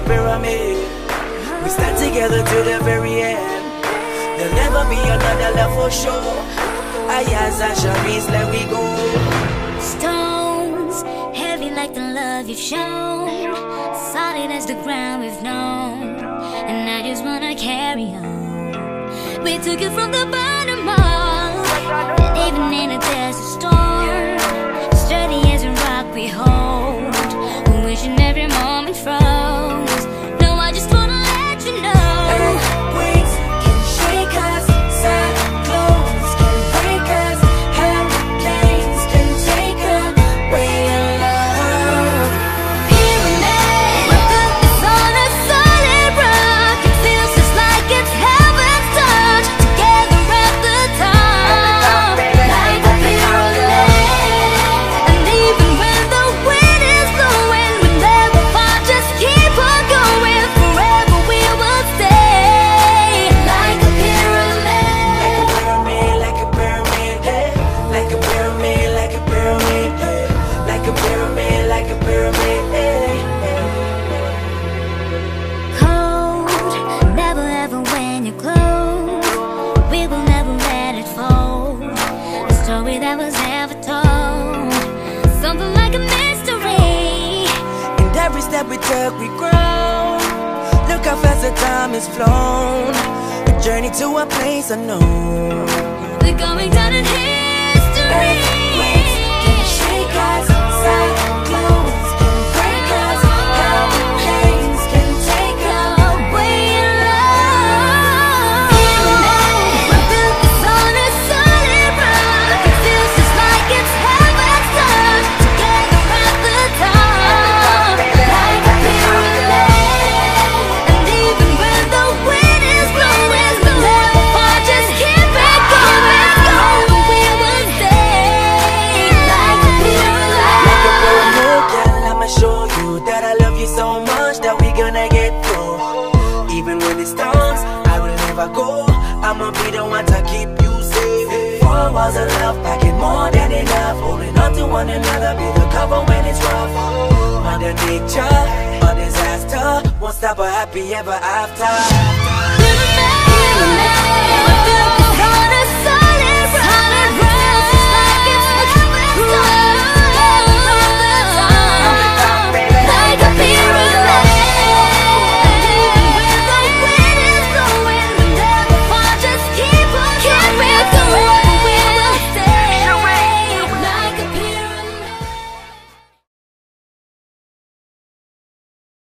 a pyramid. We stand together to the very end. There'll never be another love for sure. Ayaz and Sharice, let we go. Stones, heavy like the love you've shown, solid as the ground we've known, and I just wanna carry on. We took it from the bottom up, and even in a desert storm, sturdy as a rock we hold, wishing every moment froze. No, I just wanna let you know, earthquakes can shake us, cyclones can break us, hurricanes can take away our love. pyramid, we're built on a solid rock. It feels just like it's heaven's touch, together at the top, like a pyramid. And even when the wind is blowing, we never fall, just keep on going. Forever we will stay, like a pyramid. Like a pyramid, hey. Like a pyramid, like a pyramid, hey. Like a pyramid, like a pyramid, hey. Cold, never ever when you're close, we will never let it fold. A story that was never told, something like a mystery. And every step we took, we grow. Look how fast the time has flown. A journey to a place unknown. We're going down in history. Earthquakes can shake us, cyclones can break us, hurricanes can take away our love. We're built on a solid rock. It feels just like it's heaven's touch, together at the top, like a pyramid. And even when the wind is blowing, we'll never fall, just keep it going. We will stay, like a pyramid. Look, girl, I'ma show you that I love you so much that we gonna get through. Even when it storms, I will never go. I'ma be the one to keep you safe. 4 walls of love, packing more than enough. Holding on to one another, be the cover when it's rough. Mother nature, a disaster, won't stop a happy ever after.